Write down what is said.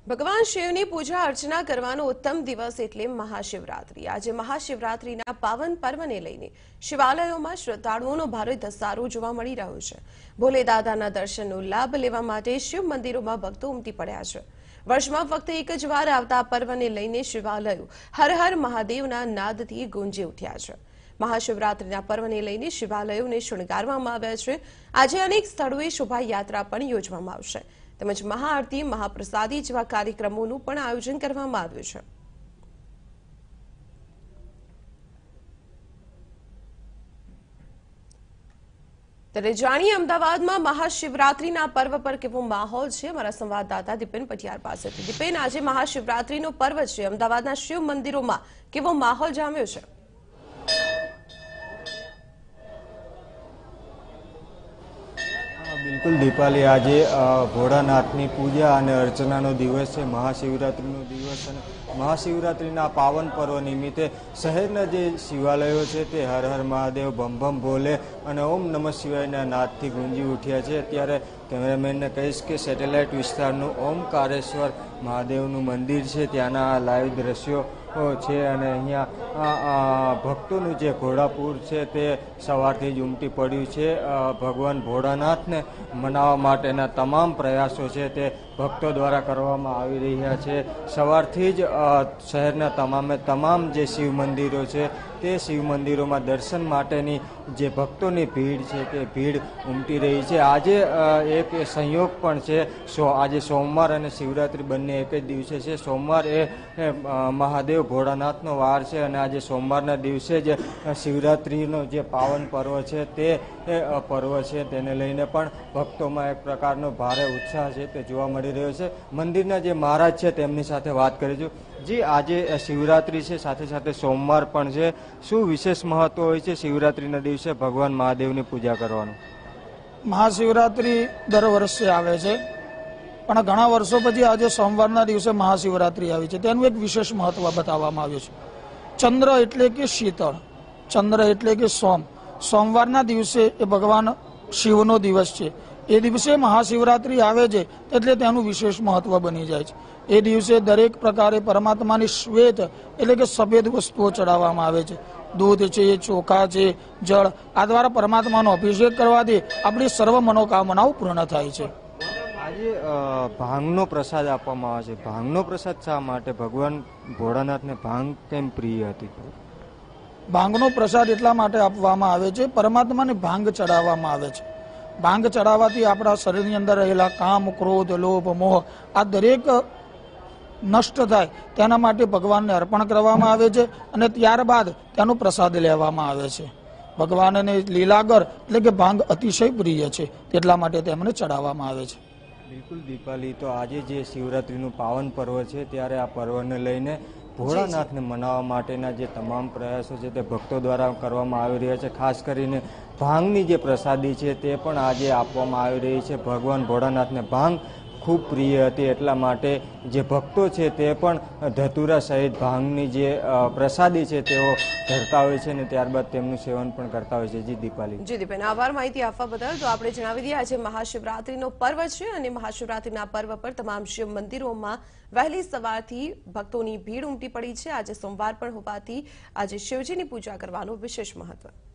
ભગવાન શિવની પૂજા અર્ચના કરવાનો ઉત્તમ દિવસ એટલે મહાશિવરાત્રી। આજે મહાશિવરાત્રીના પાવન પર્વને લઈને શિવાલયોમાં શ્રદ્ધાળુઓનો ભારે ધસારો જોવા મળી રહ્યો છે। ભોલે દાદાના દર્શનનો લાભ લેવા માટે શિવ મંદિરોમાં ભક્તો ઉમટી પડ્યા છે। વર્ષમાં ફક્ત એક જ વાર આવતા આ પર્વને લઈને શિવાલયો હર હર મહાદેવના નાદથી ગુંજી ઉઠ્યા છે। મહાશિવરાત્રીના પર્વને લઈને શિવાલયોને શણગારવામાં આવ્યા છે। આજે અનેક સ્થળોએ શોભાયાત્રા પણ યોજવામાં આવશે તેમજ મહાઆરતી મહાપ્રસાદી જેવા કાર્યક્રમોનું પણ આયોજન કરવામાં આવ્યું છે। ત્યારે જાણીએ અમદાવાદમાં મહાશિવરાત્રીના પર્વ પર કેવો માહોલ છે। અમારા સંવાદદાતા દીપેન પટિયાર પાસેથી। દીપેન, આજે મહાશિવરાત્રીનો પર્વ છે, અમદાવાદના શિવ મંદિરોમાં કેવો માહોલ જામ્યો છે? बिल्कुल दीपाली, आज भोळानाथनी पूजा और अर्चना दिवस है, महाशिवरात्रि दिवस। महाशिवरात्रि पावन पर्व निमित्ते शहरना जे शिवालयों है ते हर हर महादेव बम बम बोले और ओम नमः शिवाय नादथी गूंजी उठ्या है। त्यारे कैमरामेन ने कहीश के सेटेलाइट विस्तारनु ओमकारेश्वर महादेवनु मंदिर है, त्याना लाइव दृश्यों છે અને અહીંયા ભક્તોનું જે ઘોડાપુર છે તે સવારથી જ ઉમટી પડ્યું છે। ભગવાન ભોળાનાથને મનાવવા માટેના તમામ પ્રયાસો છે તે ભક્તો દ્વારા કરવામાં આવી રહ્યા છે। સવારથી જ શહેરના તમામ જે શિવ મંદિરો છે તે શિવ મંદિરોમાં દર્શન માટેની જે ભક્તોની ભીડ છે તે ભીડ ઉમટી રહી છે। આજે એક સંયોગ પણ છે, આજે સોમવાર અને શિવરાત્રી બંને એક જ દિવસે છે। સોમવાર એ મહાદેવ ભોળાનાથનો વાર છે અને આજે સોમવારના દિવસે જ શિવરાત્રીનો જે પાવન પર્વ છે તે પર્વ છે, તેને લઈને પણ ભક્તોમાં એક પ્રકારનો ભારે ઉત્સાહ છે તે જોવા મળી રહ્યો છે। મંદિરના જે મહારાજ છે તેમની સાથે વાત કરીશું। જી, આજે શિવરાત્રી છે, સાથે સાથે સોમવાર પણ છે, શું વિશેષ મહત્વ હોય છે શિવરાત્રીના દિવસે ભગવાન મહાદેવની પૂજા કરવાનું? મહાશિવરાત્રી દર વર્ષે આવે છે, પણ ઘણા વર્ષો પછી આજે સોમવારના દિવસે મહાશિવરાત્રી આવી છે। તેનું એક વિશેષ મહત્વ બતાવવામાં આવ્યું છે। ચંદ્ર એટલે કે શીતળ, ચંદ્ર એટલે કે સોમવારના દિવસે એ ભગવાન શિવનો દિવસ છે। એ દિવસે મહાશિવરાત્રી આવે છે એટલે તેનું વિશેષ મહત્વ બની જાય છે। એ દિવસે દરેક પ્રકારે પરમાત્માની શ્વેત એટલે કે સફેદ વસ્તુઓ ચડાવવામાં આવે છે। દૂધ છે, ચોખા છે, જળ, આ દ્વારા પરમાત્માનો અભિષેક કરવાથી આપણી સર્વ મનોકામનાઓ પૂર્ણ થાય છે। આજે ભાંગનો પ્રસાદ આપવામાં આવે છે। ભાંગનો પ્રસાદ શા માટે? ભગવાન ભોળાનાથને ભાંગ કેમ પ્રિય હતી? ભાંગનો પ્રસાદ એટલા માટે આપવામાં આવે છે, પરમાત્માને ભાંગ ચડાવવામાં આવે છે। ભાંગ ચડાવવાથી આપણા શરીરની અંદર રહેલા કામ, ક્રોધ, લોભ, મોહ આ દરેક નષ્ટ થાય તેના માટે ભગવાનને અર્પણ કરવામાં આવે છે અને ત્યારબાદ તેનો પ્રસાદ લેવામાં આવે છે। ભગવાનને લીલાગર એટલે કે ભાંગ અતિશય પ્રિય છે, તેટલા માટે તેમને ચડાવવામાં આવે છે। બિલકુલ દીપાલી, તો આજે જે શિવરાત્રીનું પાવન પર્વ છે ત્યારે આ પર્વને લઈને ભોળાનાથને મનાવવા માટેના જે તમામ પ્રયાસો છે તે ભક્તો દ્વારા કરવામાં આવી રહ્યા છે। ખાસ કરીને ભાંગની જે પ્રસાદી છે તે પણ આજે આપવામાં આવી રહી છે। ભગવાન ભોળાનાથને ભાંગ ખૂબ પ્રિય હતી, એટલા માટે જે ભક્તો છે તે પણ ધતુરા સહિત ભાંગની જે પ્રસાદી છે તેઓ ધરતા હોય છે અને ત્યારબાદ તેમનું સેવન પણ કરતા હોય છે। જી દીપાલી। જી દીપેન, આભાર માહિતી આપવા બદલ। તો આપણે જણાવી દઈએ, આજે મહાશિવરાત્રીનો પર્વ છે અને મહાશિવરાત્રીના પર્વ પર તમામ શિવ મંદિરોમાં વહેલી સવારથી ભક્તોની ભીડ ઉમટી પડી છે। આજે સોમવાર પણ હોવાથી આજે શિવજીની પૂજા કરવાનું વિશેષ મહત્વ।